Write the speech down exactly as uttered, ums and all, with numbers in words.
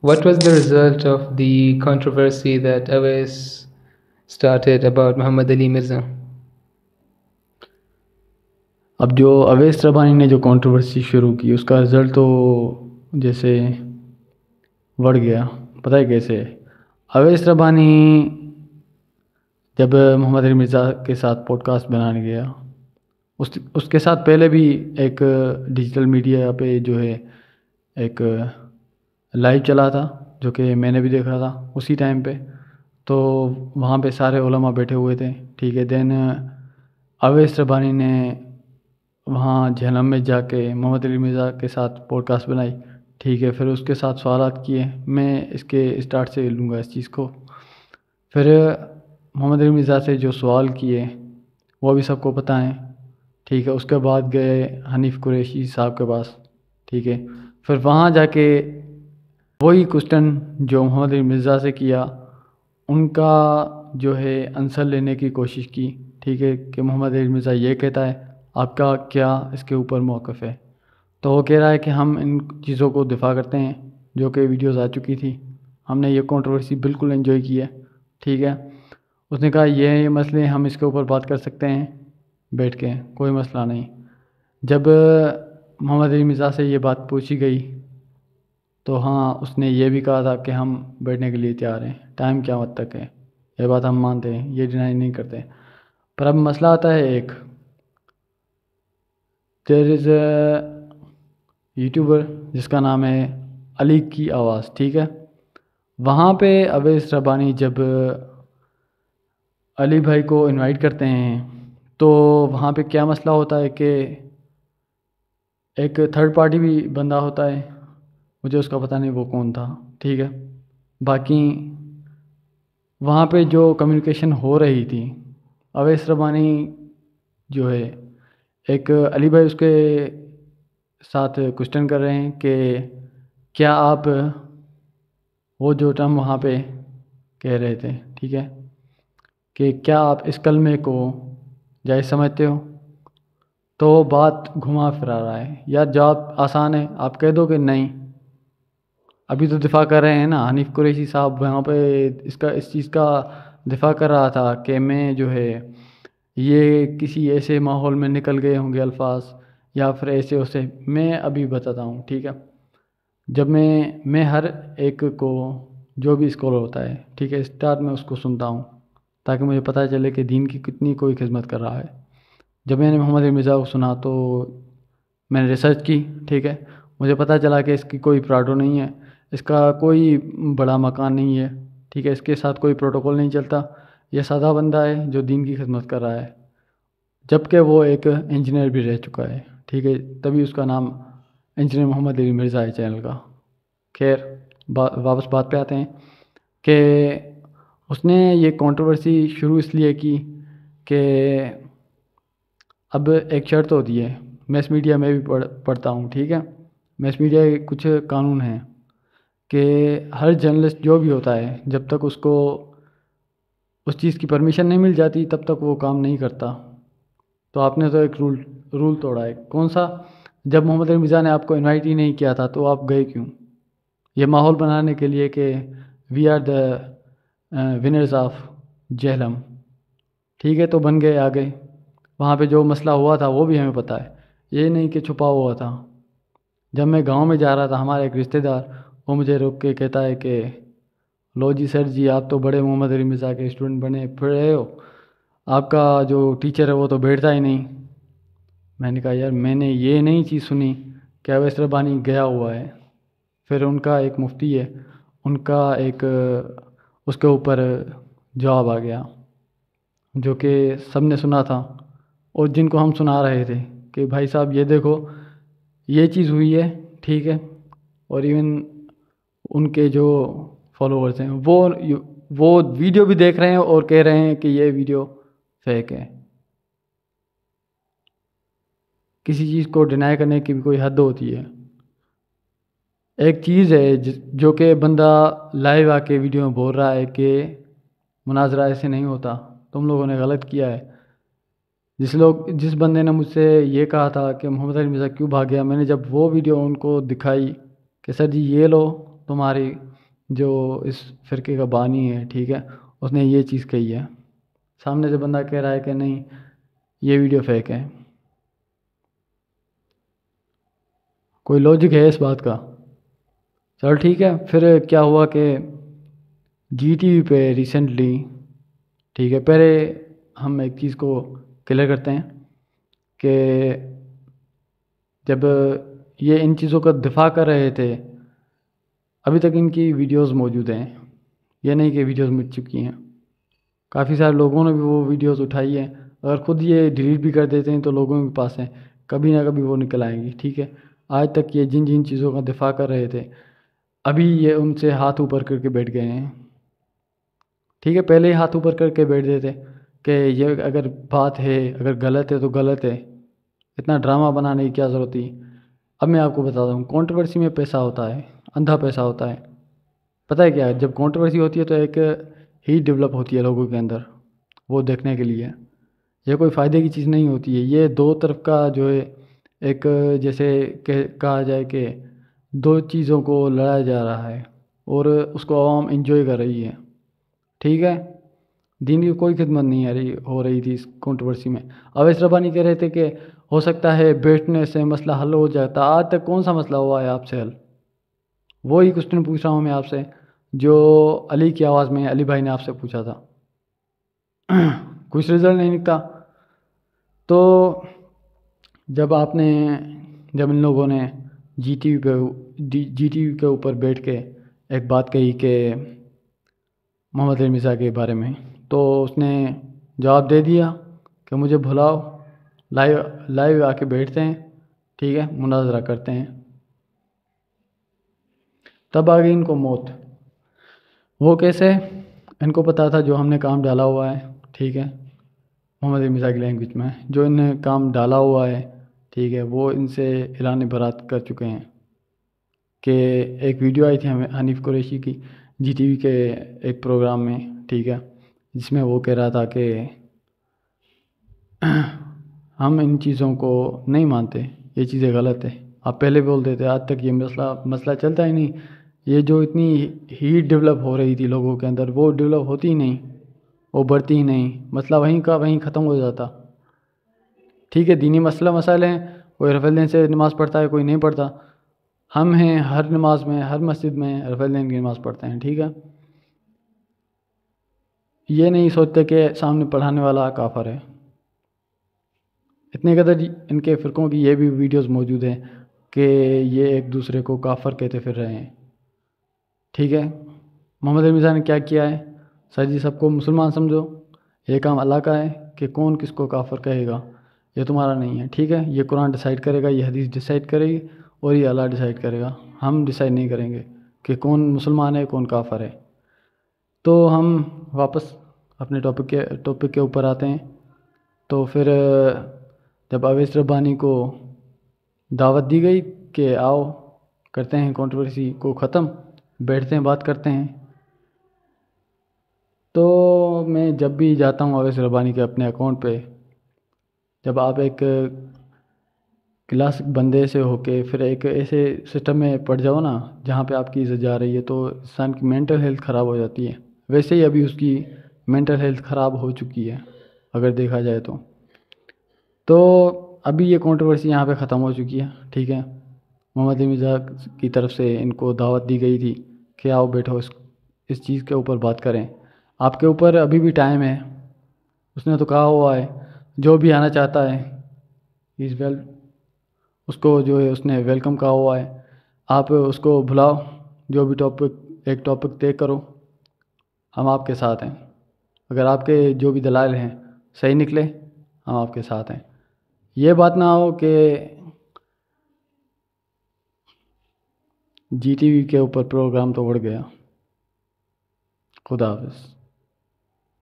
What was the result of the controversy that Owais started about Muhammad Ali Mirza? اب جو اویس ربانی نے جو controversy شروع کی اس کا رزلٹ تو جیسے بڑھ گیا. پتہ ہے کیسے؟ اویس ربانی جب محمد علی مرزا کے ساتھ پوڈ کاسٹ بنانے گیا، اس اس کے ساتھ پہلے بھی ایک ڈیجیٹل میڈیا پہ جو ہے ایک لائیو چلا تھا جو کہ میں نے بھی دیکھا تھا اسی ٹائم پہ. تو وہاں پہ سارے علماء بیٹھے ہوئے تھے، ٹھیک ہے. دین اویس ربانی نے وہاں جہنم میں جا کے محمد علی مرزا کے ساتھ پوڈ کاسٹ بنائی، ٹھیک ہے. پھر اس کے ساتھ سوالات کیے. میں اس کے اسٹارٹ سے لوں گا اس چیز کو. پھر محمد علی مرزا سے جو سوال کیے وہ بھی سب کو پتہ ہیں، ٹھیک ہے. اس کے بعد گئے حنیف قریشی صاحب کے پاس، ٹھیک ہے. پھر وہاں جا کے وہی کوسچن جو محمد علی مرزا سے کیا ان کا جو ہے آنسر لینے کی کوشش کی، ٹھیک ہے، کہ محمد علی مرزا یہ کہتا ہے، آپ کا کیا اس کے اوپر موقف ہے. تو وہ کہہ رہا ہے کہ ہم ان چیزوں کو دفاع کرتے ہیں جو کہ ویڈیوز آ چکی تھی. ہم نے یہ کنٹروورسی بالکل انجوائے کی ہے، ٹھیک ہے. اس نے کہا یہ یہ مسئلے ہم اس کے اوپر بات کر سکتے ہیں بیٹھ کے، کوئی مسئلہ نہیں. جب محمد علی مرزا سے یہ بات پوچھی گئی تو ہاں اس نے یہ بھی کہا تھا کہ ہم بیٹھنے کے لیے تیار ہیں، ٹائم قیامت تک ہے، یہ بات ہم مانتے ہیں، یہ ڈینائی نہیں کرتے. پر اب مسئلہ آتا ہے ایک، دیر از اے یوٹیوبر جس کا نام ہے علی کی آواز، ٹھیک ہے. وہاں پہ اویس ربانی جب علی بھائی کو انوائٹ کرتے ہیں تو وہاں پہ کیا مسئلہ ہوتا ہے کہ ایک تھرڈ پارٹی بھی بندہ ہوتا ہے، مجھے اس کا پتہ نہیں وہ کون تھا، ٹھیک ہے. باقی وہاں پہ جو کمیونیکیشن ہو رہی تھی، اویس ربانی جو ہے ایک علی بھائی اس کے ساتھ کوسچن کر رہے ہیں کہ کیا آپ وہ جو ٹرم وہاں پہ کہہ رہے تھے، ٹھیک ہے، کہ کیا آپ اس کلمے کو جائز سمجھتے ہو. تو بات گھما پھرا رہا ہے. یا جواب آسان ہے، آپ کہہ دو کہ نہیں. ابھی تو دفاع کر رہے ہیں نا حنیف قریشی صاحب، وہاں پہ اس کا اس چیز کا دفاع کر رہا تھا کہ میں جو ہے یہ کسی ایسے ماحول میں نکل گئے ہوں گے الفاظ یا پھر ایسے ویسے. میں ابھی بتاتا ہوں، ٹھیک ہے. جب میں میں ہر ایک کو جو بھی اسکالر ہوتا ہے، ٹھیک ہے، اسٹارٹ میں اس کو سنتا ہوں تاکہ مجھے پتہ چلے کہ دین کی کتنی کوئی خدمت کر رہا ہے. جب میں نے محمد علی مرزا کو سنا تو میں نے ریسرچ کی، ٹھیک ہے. مجھے پتہ چلا کہ اس کی کوئی پراڈو نہیں ہے، اس کا کوئی بڑا مکان نہیں ہے، ٹھیک ہے، اس کے ساتھ کوئی پروٹوکول نہیں چلتا. یہ سادہ بندہ ہے جو دین کی خدمت کر رہا ہے، جبکہ وہ ایک انجینئر بھی رہ چکا ہے، ٹھیک ہے. تبھی اس کا نام انجینئر محمد علی مرزا ہے چینل کا. خیر واپس بات پہ آتے ہیں کہ اس نے یہ کنٹروورسی شروع اس لیے کی کہ اب ایک شرط ہوتی ہے، میس میڈیا میں بھی پڑھ پڑھتا ہوں، ٹھیک ہے. میس میڈیا کے کچھ قانون ہیں کہ ہر جرنلسٹ جو بھی ہوتا ہے جب تک اس کو اس چیز کی پرمیشن نہیں مل جاتی تب تک وہ کام نہیں کرتا. تو آپ نے تو ایک رول رول توڑا ہے. کون سا؟ جب محمد علی مرزا نے آپ کو انوائٹ ہی نہیں کیا تھا تو آپ گئے کیوں؟ یہ ماحول بنانے کے لیے کہ we are the winners of Jhelum, ٹھیک ہے. تو بن گئے آگے. وہاں پہ جو مسئلہ ہوا تھا وہ بھی ہمیں پتہ ہے، یہ نہیں کہ چھپا ہوا تھا. جب میں گاؤں میں جا رہا تھا، ہمارا ایک رشتہ دار وہ مجھے روک کے کہتا ہے کہ لو جی سر جی، آپ تو بڑے محمد علی مرزا کے اسٹوڈنٹ بنے پھر رہے ہو، آپ کا جو ٹیچر ہے وہ تو بیٹھتا ہی نہیں. میں نے کہا یار میں نے یہ نہیں چیز سنی کہ اویس ربانی گیا ہوا ہے. پھر ان کا ایک مفتی ہے، ان کا ایک اس کے اوپر جواب آ گیا جو کہ سب نے سنا تھا اور جن کو ہم سنا رہے تھے کہ بھائی صاحب یہ دیکھو یہ چیز ہوئی ہے، ٹھیک ہے. اور ایون ان کے جو فالوورز ہیں وہ وہ ویڈیو بھی دیکھ رہے ہیں اور کہہ رہے ہیں کہ یہ ویڈیو فیک ہے. کسی چیز کو ڈینائی کرنے کی بھی کوئی حد ہوتی ہے. ایک چیز ہے جو کہ بندہ لائیو آ کے ویڈیو میں بول رہا ہے کہ مناظرہ ایسے نہیں ہوتا، تم لوگوں نے غلط کیا ہے. جس لوگ جس بندے نے مجھ سے یہ کہا تھا کہ محمد علی مرزا کیوں بھاگ گیا، میں نے جب وہ ویڈیو ان کو دکھائی کہ سر جی یہ لو تمہاری جو اس فرقے کا بانی ہے، ٹھیک ہے، اس نے یہ چیز کہی ہے، سامنے سے بندہ کہہ رہا ہے کہ نہیں یہ ویڈیو فیک ہے. کوئی لاجک ہے اس بات کا؟ چلو ٹھیک ہے. پھر کیا ہوا کہ جی ٹی وی پہ ریسنٹلی، ٹھیک ہے، پہلے ہم ایک چیز کو کلیئر کرتے ہیں کہ جب یہ ان چیزوں کا دفاع کر رہے تھے ابھی تک ان کی ویڈیوز موجود ہیں، یہ نہیں کہ ویڈیوز مٹ چکی ہیں. کافی سارے لوگوں نے بھی وہ ویڈیوز اٹھائی ہیں. اگر خود یہ ڈیلیٹ بھی کر دیتے ہیں تو لوگوں کے پاس ہیں، کبھی نہ کبھی وہ نکل آئیں گی. ٹھیک ہے، آج تک یہ جن جن چیزوں کا دفاع کر رہے تھے ابھی یہ ان سے ہاتھ اوپر کر کے بیٹھ گئے ہیں. ٹھیک ہے، پہلے ہی ہاتھ اوپر کر کے بیٹھ دیتے کہ یہ اگر بات ہے، اگر غلط ہے تو غلط ہے، اتنا ڈرامہ بنانے کی کیا ضرورت تھی. اب میں آپ کو بتاتا ہوں، کنٹروورسی میں پیسہ ہوتا ہے، اندھا پیسہ ہوتا ہے. پتہ ہے کیا ہے، جب کنٹروورسی ہوتی ہے تو ایک ہیٹ ڈیولپ ہوتی ہے لوگوں کے اندر وہ دیکھنے کے لیے. یہ کوئی فائدے کی چیز نہیں ہوتی ہے، یہ دو طرف کا جو ہے ایک جیسے کہ کہا جائے کہ دو چیزوں کو لڑایا جا رہا ہے اور اس کو عوام انجوائے کر رہی ہے. ٹھیک ہے، دین کی کوئی خدمت نہیں آ رہی ہو رہی تھی اس کنٹروورسی میں. اویس ربانی کہہ رہے تھے کہ ہو سکتا ہے بیٹھنے سے مسئلہ حل ہو جاتا. آج تک کون سا مسئلہ ہوا ہے آپ سے حل؟ وہی کوسچن پوچھ رہا ہوں میں آپ سے جو علی کی آواز میں علی بھائی نے آپ سے پوچھا تھا. کچھ رزلٹ نہیں نکتا. تو جب آپ نے جب ان لوگوں نے جی ٹی وی پہ جی ٹی وی کے اوپر بیٹھ کے ایک بات کہی کہ محمد علی مرزا کے بارے میں، تو اس نے جواب دے دیا کہ مجھے بھلاؤ، لائیو لائیو آ کے بیٹھتے ہیں، ٹھیک ہے، مناظرہ کرتے ہیں. تب آ گئی ان کو موت. وہ کیسے؟ ان کو پتا تھا جو ہم نے کام ڈالا ہوا ہے، ٹھیک ہے، محمد علی مرزا کی لینگویج میں جو ان نے کام ڈالا ہوا ہے، ٹھیک ہے، وہ ان سے اعلان برات کر چکے ہیں. کہ ایک ویڈیو آئی تھی ہمیں حنیف قریشی کی جی ٹی وی کے ایک پروگرام میں، ٹھیک ہے، جس میں وہ کہہ رہا تھا کہ ہم ان چیزوں کو نہیں مانتے، یہ چیزیں غلط ہے. آپ پہلے بولتے تھے، آج تک یہ مسئلہ مسئلہ چلتا ہی نہیں. یہ جو اتنی ہیٹ ڈیولپ ہو رہی تھی لوگوں کے اندر وہ ڈیولپ ہوتی ہی نہیں، وہ بڑھتی ہی نہیں، مسئلہ وہیں کا وہیں ختم ہو جاتا. ٹھیک ہے، دینی مسئلہ مسائل ہیں، کوئی رفع الدین سے نماز پڑھتا ہے، کوئی نہیں پڑھتا. ہم ہیں ہر نماز میں، ہر مسجد میں رفع الدین کی نماز پڑھتے ہیں. ٹھیک ہے، یہ نہیں سوچتے کہ سامنے پڑھانے والا کافر ہے. اتنے قدر ان کے فرقوں کی یہ بھی ویڈیوز موجود ہیں کہ یہ ایک دوسرے کو کافر کہتے پھر رہے ہیں. ٹھیک ہے، محمد علی مرزا نے کیا کیا ہے؟ سر جی سب کو مسلمان سمجھو، یہ کام اللہ کا ہے کہ کون کس کو کافر کہے گا، یہ تمہارا نہیں ہے. ٹھیک ہے، یہ قرآن ڈیسائیڈ کرے گا، یہ حدیث ڈیسائیڈ کرے گی، اور یہ اللہ ڈیسائیڈ کرے گا. ہم ڈیسائیڈ نہیں کریں گے کہ کون مسلمان ہے کون کافر ہے. تو ہم واپس اپنے ٹاپک کے ٹاپک کے اوپر آتے ہیں. تو پھر جب اویس ربانی کو دعوت دی گئی کہ آؤ کرتے ہیں کنٹروورسی کو ختم، بیٹھتے ہیں بات کرتے ہیں، تو میں جب بھی جاتا ہوں اویس ربانی کے اپنے اکاؤنٹ پہ، جب آپ ایک کلاسک بندے سے ہو کے پھر ایک ایسے سسٹم میں پڑ جاؤ نا جہاں پہ آپ کی عزت جا رہی ہے تو انسان کی مینٹل ہیلتھ خراب ہو جاتی ہے. ویسے ہی ابھی اس کی مینٹل ہیلتھ خراب ہو چکی ہے اگر دیکھا جائے تو. تو ابھی یہ کنٹروورسی یہاں پہ ختم ہو چکی ہے. ٹھیک ہے، محمد علی مرزا کی طرف سے ان کو دعوت دی گئی تھی کہ آؤ بیٹھو اس اس چیز کے اوپر بات کریں. آپ کے اوپر ابھی بھی ٹائم ہے. اس نے تو کہا ہوا ہے جو بھی آنا چاہتا ہے از ویل، اس کو جو ہے اس نے ویلکم کہا ہوا ہے. آپ اس کو بلاؤ، جو بھی ٹاپک ایک ٹاپک طے کرو، ہم آپ کے ساتھ ہیں. اگر آپ کے جو بھی دلائل ہیں صحیح نکلے ہم آپ کے ساتھ ہیں. یہ بات نہ ہو کہ جی ٹی وی کے اوپر پروگرام تو اڑ گیا. خدا حافظ.